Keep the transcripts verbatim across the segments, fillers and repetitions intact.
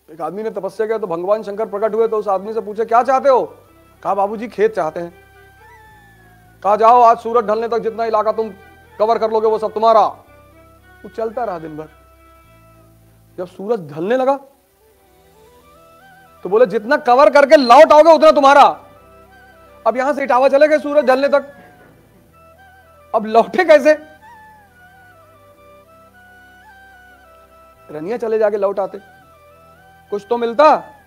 एक आदमी ने तपस्या किया तो भगवान शंकर प्रकट हुए, तो उस आदमी से पूछे क्या चाहते हो? कहा बाबूजी खेत चाहते हैं। कहा जाओ आज सूरज ढलने तक जितना इलाका तुम कवर कर लोगे वो सब तुम्हारा। वो चलता रहा दिन भर। जब सूरज ढलने लगा तो बोले जितना कवर करके लौट आओगे उतना तुम्हारा। अब यहां से इटावा चले गए सूरज ढलने तक, अब लौटे कैसे? रनिया चले जाके लौट आते, कुछ तो मिलता।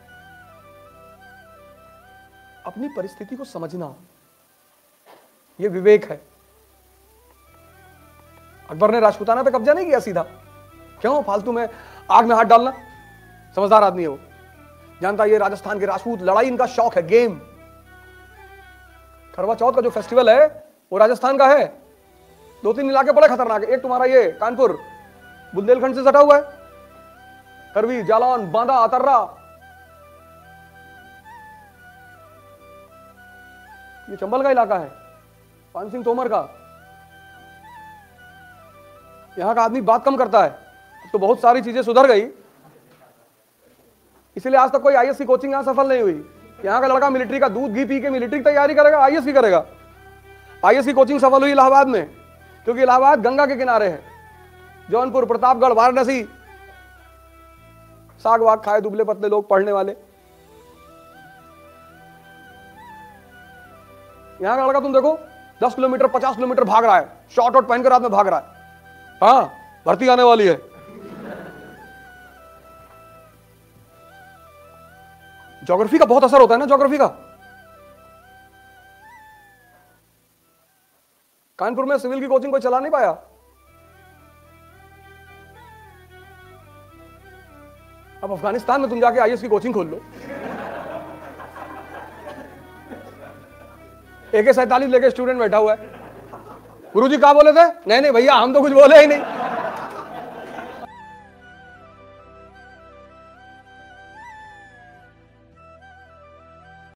अपनी परिस्थिति को समझना यह विवेक है। अकबर ने राजपूताना पे कब्जा नहीं किया सीधा, क्यों? फालतू में आग में हाथ डालना। समझदार आदमी है वो, जानता ये राजस्थान के राजपूत लड़ाई इनका शौक है, गेम। करवा चौथ का जो फेस्टिवल है वो राजस्थान का है। दो तीन इलाके बड़े खतरनाक है। एक तुम्हारा ये कानपुर बुंदेलखंड से सटा हुआ है, करवी, जालौन, बांदा, अतर्रा, ये चंबल का इलाका है, पान सिंह तोमर का। यहां का आदमी बात कम करता है, तो बहुत सारी चीजें सुधर गई, इसलिए आज तक कोई आईएएस की कोचिंग यहां सफल नहीं हुई। यहां का लड़का मिलिट्री का दूध घी पी के मिलिट्री की तैयारी करेगा, आईएएस की करेगा। आईएएस की कोचिंग सफल हुई इलाहाबाद में, क्योंकि इलाहाबाद गंगा के किनारे है। जौनपुर, प्रतापगढ़, वाराणसी, साग वाग खाए दुबले पतले लोग पढ़ने वाले। यहां का लड़का तुम देखो दस किलोमीटर पचास किलोमीटर भाग रहा है, शॉर्ट आउट पहनकर रात में भाग रहा है। हाँ, भर्ती आने वाली है। ज्योग्राफी का बहुत असर होता है ना, ज्योग्राफी का। कानपुर में सिविल की कोचिंग कोई चला नहीं पाया। अब अफगानिस्तान में तुम जाके आईएएस की कोचिंग खोल लो, ए के सैंतालीस लेके स्टूडेंट बैठा हुआ है। गुरुजी क्या बोले थे? नहीं नहीं भैया हम तो कुछ बोले ही नहीं।